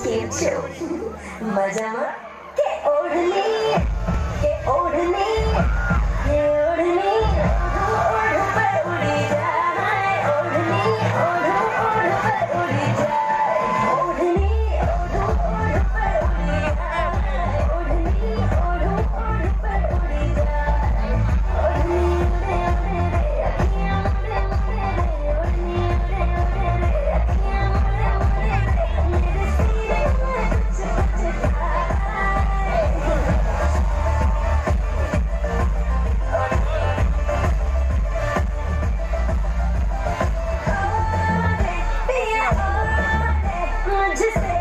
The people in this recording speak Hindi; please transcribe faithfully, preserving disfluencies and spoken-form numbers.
खींचो मजामा के ओढ़नी के ओढ़नी के ओढ़नी ओढ़ पर उड़ी जाए ओढ़नी ओढ़ ओढ़ पर उड़ी जाए ओढ़नी ओढ़ ओढ़ पर उड़ी जाए ओढ़नी ओढ़ ओढ़ पर उड़ी जाए ओढ़नी उड़े उड़े रे अखियाँ उड़े उड़े रे ओढ़नी उड़े उड़े रे अखियाँ उड़े उड़े रे मेरे सीने में कुछ कुछ खाए। Just